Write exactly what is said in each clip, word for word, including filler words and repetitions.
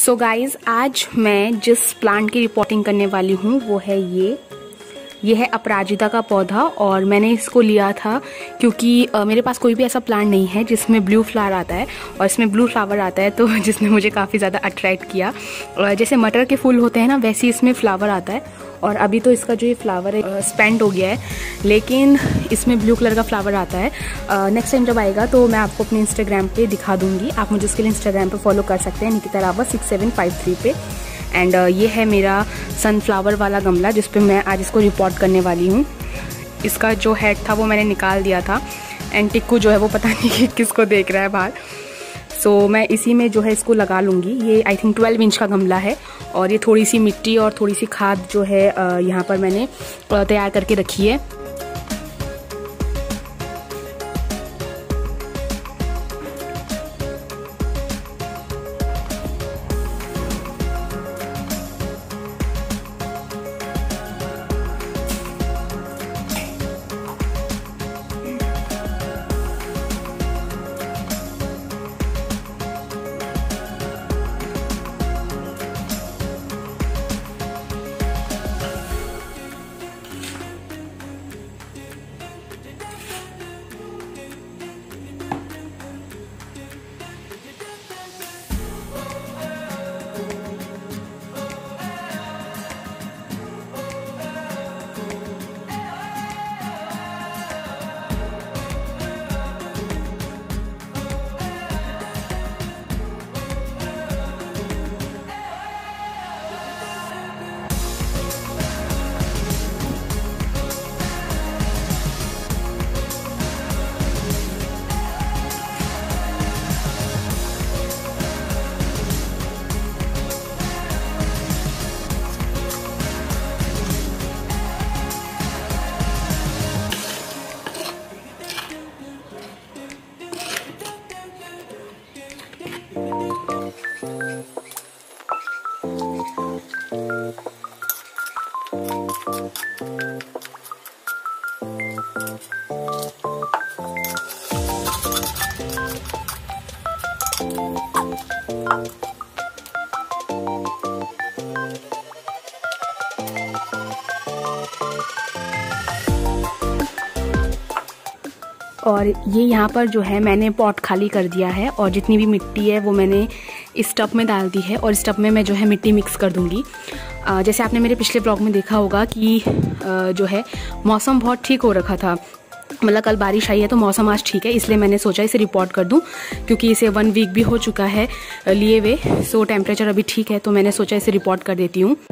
So guys, आज मैं जिस प्लांट की रिपोर्टिंग करने वाली हूँ वो है ये ये है अपराजिता का पौधा। और मैंने इसको लिया था क्योंकि आ, मेरे पास कोई भी ऐसा प्लांट नहीं है जिसमें ब्लू फ्लावर आता है और इसमें ब्लू फ्लावर आता है, तो जिसने मुझे काफ़ी ज़्यादा अट्रैक्ट किया। जैसे मटर के फूल होते हैं ना, वैसे इसमें फ्लावर आता है। और अभी तो इसका जो ये फ्लावर है स्पेंड हो गया है, लेकिन इसमें ब्लू कलर का फ्लावर आता है। नेक्स्ट टाइम जब आएगा तो मैं आपको अपने इंस्टाग्राम पे दिखा दूंगी। आप मुझे उसके लिए इंस्टाग्राम पे फॉलो कर सकते हैं, Nikita Rawat six seven five three पे। एंड uh, ये है मेरा सनफ्लावर वाला गमला जिस पे मैं आज इसको रिपोर्ट करने वाली हूँ। इसका जो हेड था वो मैंने निकाल दिया था, एंड टिक्कू जो है वो पता नहीं कि किसको देख रहा है बाहर। सो so, मैं इसी में जो है इसको लगा लूँगी। ये आई थिंक ट्वेल्व इंच का गमला है और ये थोड़ी सी मिट्टी और थोड़ी सी खाद जो है यहाँ पर मैंने तैयार करके रखी है। और ये यहाँ पर जो है मैंने पॉट खाली कर दिया है और जितनी भी मिट्टी है वो मैंने इस टब में डाल दी है और इस टब में मैं जो है मिट्टी मिक्स कर दूंगी। जैसे आपने मेरे पिछले ब्लॉग में देखा होगा कि जो है मौसम बहुत ठीक हो रखा था, मतलब कल बारिश आई है तो मौसम आज ठीक है, इसलिए मैंने सोचा इसे रिपोर्ट कर दूं क्योंकि इसे वन वीक भी हो चुका है लिए हुए। सो टेम्परेचर अभी ठीक है तो मैंने सोचा इसे रिपोर्ट कर देती हूँ।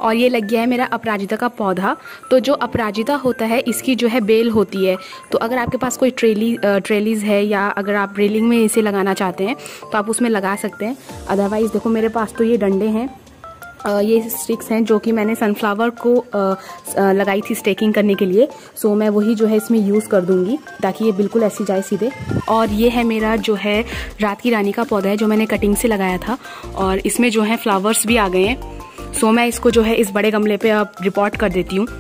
और ये लग गया है मेरा अपराजिता का पौधा। तो जो अपराजिता होता है इसकी जो है बेल होती है, तो अगर आपके पास कोई ट्रेली ट्रेलीज है या अगर आप रेलिंग में इसे लगाना चाहते हैं तो आप उसमें लगा सकते हैं। अदरवाइज़ देखो मेरे पास तो ये डंडे हैं, ये स्टिक्स हैं जो कि मैंने सनफ्लावर को लगाई थी स्टेकिंग करने के लिए। सो मैं वही जो है इसमें यूज़ कर दूंगी ताकि ये बिल्कुल ऐसी जाए सीधे। और ये है मेरा जो है रात की रानी का पौधा है जो मैंने कटिंग से लगाया था, और इसमें जो है फ्लावर्स भी आ गए हैं। सो मैं इसको जो है इस बड़े गमले पे अब रिपोर्ट कर देती हूँ।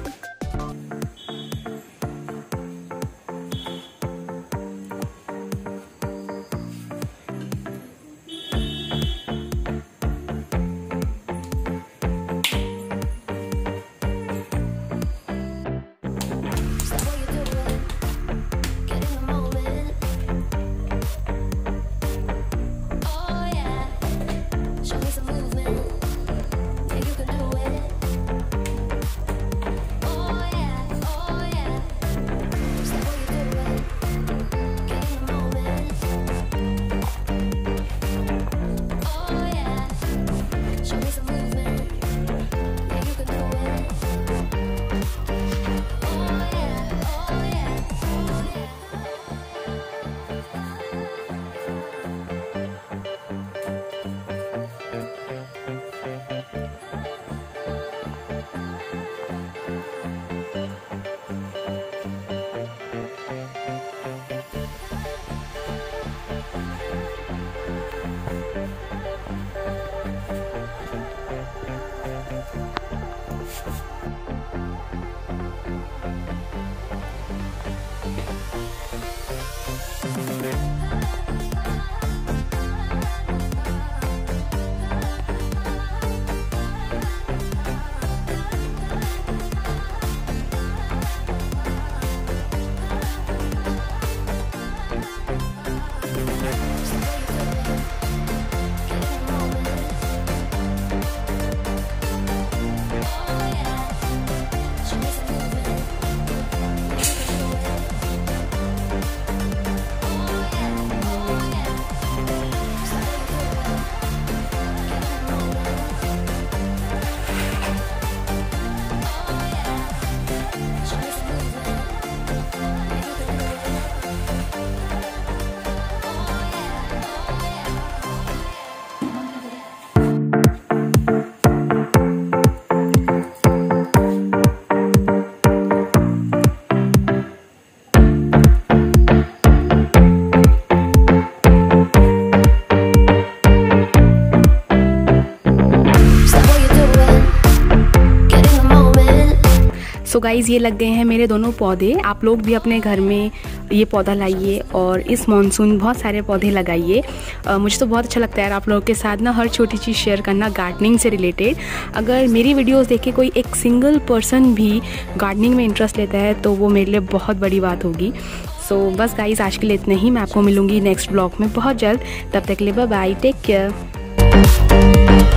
सो गाइज़ ये लग गए हैं मेरे दोनों पौधे। आप लोग भी अपने घर में ये पौधा लाइए और इस मॉनसून बहुत सारे पौधे लगाइए। मुझे तो बहुत अच्छा लगता है यार आप लोगों के साथ ना हर छोटी चीज़ शेयर करना गार्डनिंग से रिलेटेड। अगर मेरी वीडियोस देख के कोई एक सिंगल पर्सन भी गार्डनिंग में इंटरेस्ट लेता है तो वो मेरे लिए बहुत बड़ी बात होगी। सो so, बस गाइज़ आज के लिए इतना ही। मैं आपको मिलूंगी नेक्स्ट ब्लॉग में बहुत जल्द। तब तक के लिए बाय बाय, टेक केयर।